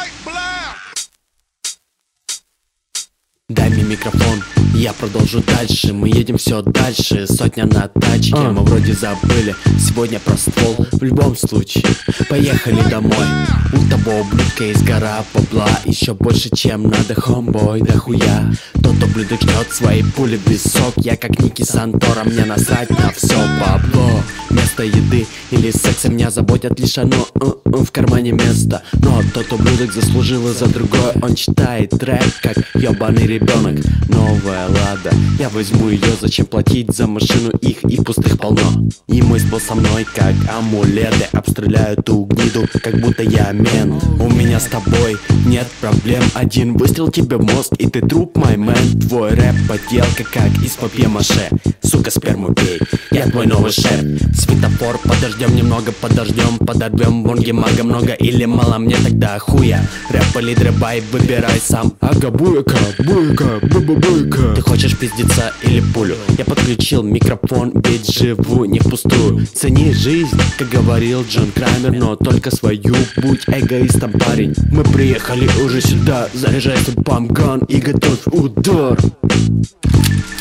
Дай мне микрофон, я продолжу дальше. Мы едем все дальше, сотня на тачке. Мы вроде забыли, сегодня про ствол. В любом случае, поехали домой. У того ублюдка есть гора бабла, еще больше, чем надо, хомбой, да хуя. Тот ублюдок ждет свои пули в висок. Я как Ники Сантора, мне насрать на все бабло. Вместо еды или секса меня заботят лишь оно, в кармане место. Но тот ублюдок заслужил и за другое. Он читает рэп, как ебаный ребенок. Новая Лада, я возьму ее, зачем платить за машину, их и пустых полно. И мой был со мной как амулеты, обстреляют ту гниду, как будто я мен. У меня с тобой нет проблем, один выстрел тебе в мозг и ты труп, мой мэн. Твой рэп поделка как из папье-маше. Сука, сперму пей, я твой новый шеф. Светофор, подождем немного, подождем, подорвем бонги, мага много или мало, мне тогда хуя. Рэп или дребай, выбирай сам. Ага, буйка, буйка, буйка. Ты хочешь пиздиться или пулю? Я подключил микрофон, ведь живу не впустую. Цени жизнь, как говорил Джон Крамер, но только свою, будь эгоистом, парень. Мы приехали уже сюда, заряжайся пампган и готовь удар.